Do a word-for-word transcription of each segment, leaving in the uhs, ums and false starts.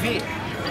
weer.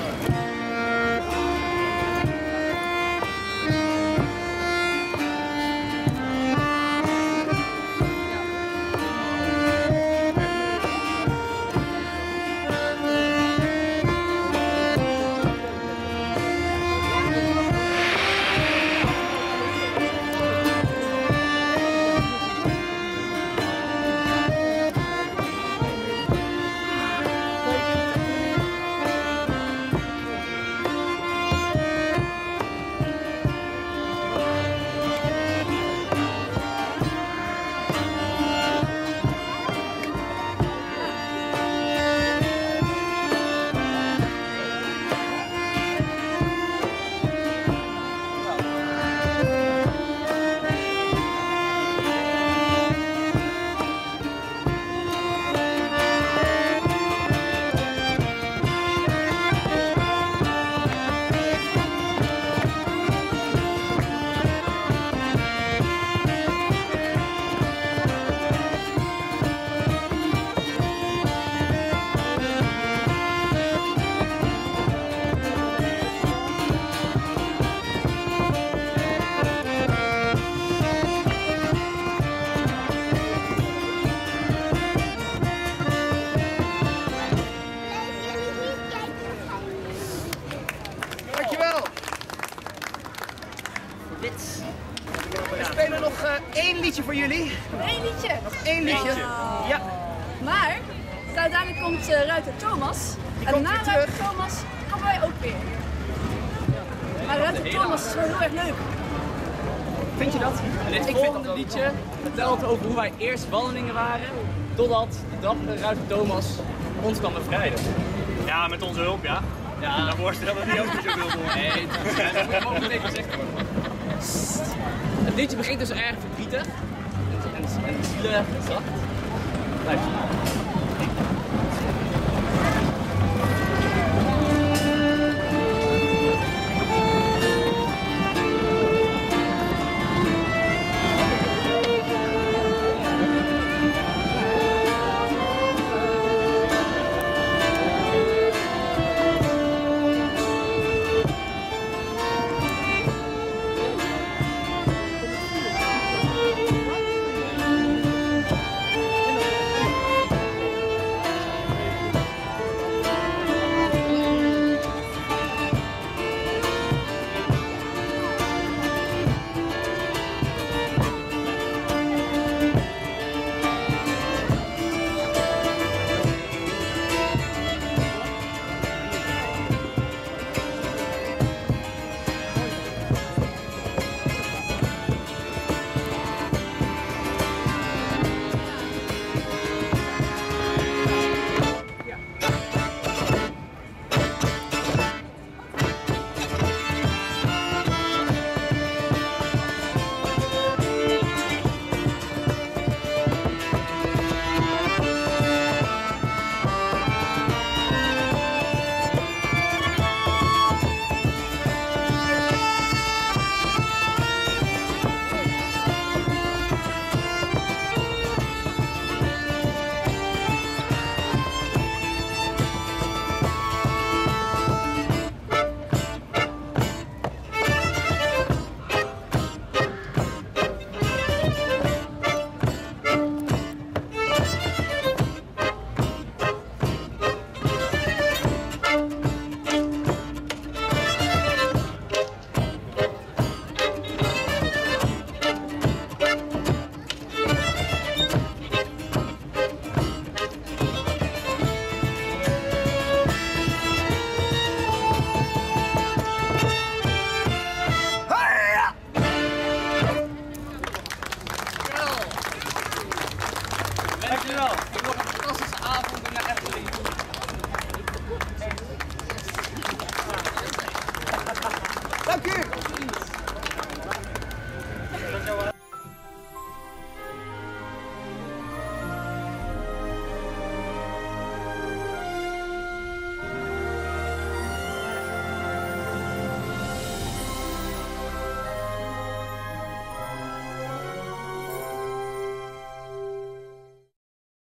We spelen nog uh, één liedje voor jullie. Eén liedje? Nog één liedje. Oh. Ja. Maar uiteindelijk komt uh, Ruiter Thomas. Die en komt na weer Ruiter terug. Thomas komen wij ook weer. Maar Ruiter Thomas is wel heel erg leuk. Vind je dat? En dit volgende liedje vertelt over hoe wij eerst wandelingen waren, totdat de dappere Ruiter Thomas ons kan bevrijden. Ja, met onze hulp, ja. Ja. Daar voorstellen dat niet ook niet zoveel voor. Nee, dat moet gewoon meteen gezegd worden. Het liedje begint dus erg verdrietig en, en, en zielig en zacht. Blijf zien.